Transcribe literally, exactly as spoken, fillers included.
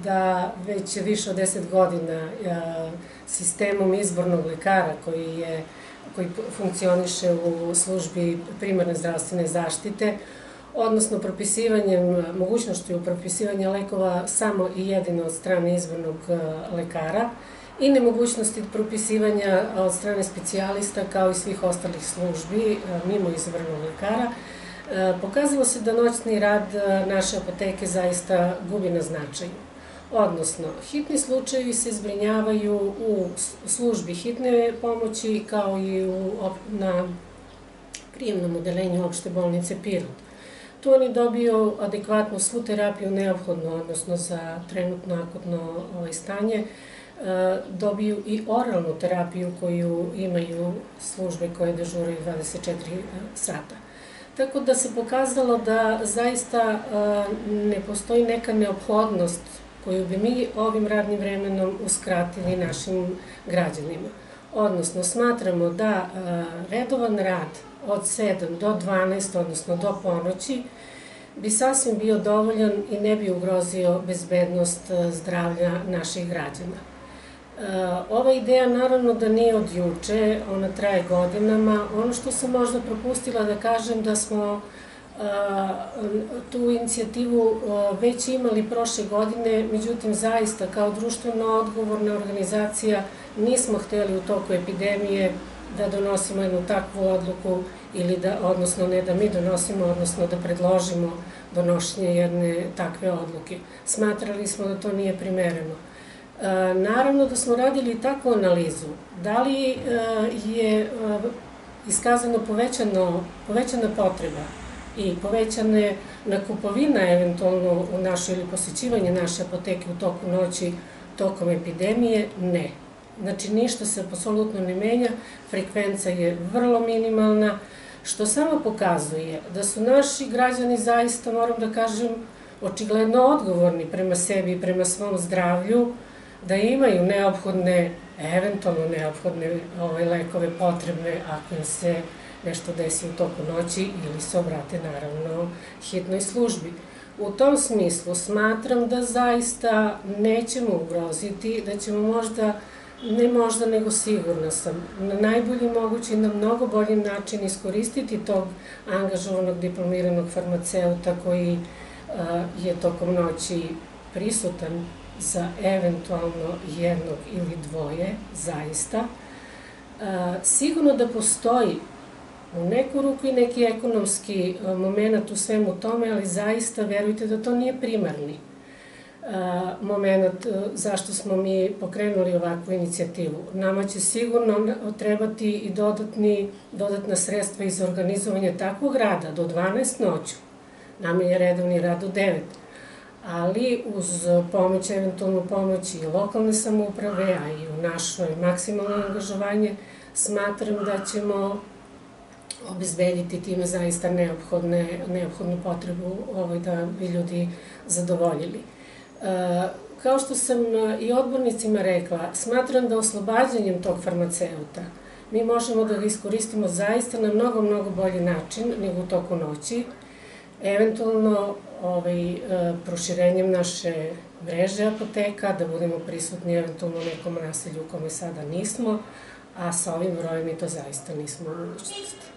da već više od deset godina sistemom izbornog lekara koji je koji funkcioniše u službi primarne zdravstvene zaštite, odnosno propisivanjem, mogućnošću propisivanja lekova samo i jedino od strane izbornog lekara i nemogućnosti propisivanja od strane specijalista kao i svih ostalih službi mimo izbornog lekara, pokazalo se da noćni rad naše apoteke zaista gubi na značaju. Odnosno, hitni slučajevi se zbrinjavaju u službi hitne pomoći kao i na prijemnom odeljenju opšte bolnice Pirot. Tu oni dobiju adekvatnu svu terapiju neophodnu, odnosno za trenutno akutno stanje, dobiju i oralnu terapiju koju imaju službe koje dežuraju dvadeset četiri sata. Tako da se pokazalo da zaista ne postoji neka neophodnost koju bi mi ovim radnim vremenom uskratili našim građanima. Odnosno, smatramo da redovan rad od sedam do dvanaest, odnosno do ponoći, bi sasvim bio dovoljan i ne bi ugrozio bezbednost zdravlja naših građana. Ova ideja naravno da nije od juče, ona traje godinama. Ono što sam možda propustila da kažem da smo tu inicijativu već imali prošle godine, međutim zaista kao društveno odgovorna organizacija nismo hteli u toku epidemije da donosimo jednu takvu odluku ili da, odnosno ne da mi donosimo, odnosno da predložimo donošenje jedne takve odluke. Smatrali smo da to nije primereno. Naravno da smo radili takvu analizu, da li je iskazano povećana potreba i povećana kupovina eventualno u našoj ili posjećivanje naše apoteke u toku noći tokom epidemije, ne. Znači ništa se apsolutno ne menja, frekvenca je vrlo minimalna, što samo pokazuje da su naši građani zaista, moram da kažem, očigledno odgovorni prema sebi i prema svom zdravlju, da imaju neophodne, eventualno neophodne lekove potrebne ako im se nešto desi u toku noći ili se obrate naravno hitnoj službi. U tom smislu smatram da zaista nećemo ugroziti, da ćemo možda, ne možda nego sigurna sam, na najbolji mogući i na mnogo bolji način iskoristiti tog angažovanog diplomiranog farmaceuta koji je tokom noći prisutan za eventualno jednog ili dvoje, zaista. Sigurno da postoji u neku ruku i neki ekonomski moment u svemu tome, ali zaista verujte da to nije primarni moment zašto smo mi pokrenuli ovakvu inicijativu. Nama će sigurno trebati i dodatna sredstva iz organizovanja takvog rada do dvanaest noću. Nama je redovni rad do devet. Ali uz pomoć, eventualnu pomoć i lokalne samouprave, a i u našoj maksimalno angažovanje, smatram da ćemo obezbediti time zaista neophodnu potrebu da bi ljudi zadovoljili. Kao što sam i odbornicima rekla, smatram da oslobađanjem tog farmaceuta mi možemo da ga iskoristimo zaista na mnogo, mnogo bolji način nego u toku noći, eventualno proširenjem naše mreže apoteka, da budemo prisutni eventualno u nekom naselju u kome sada nismo, a sa ovim brojem mi to zaista nismo u mogućnosti.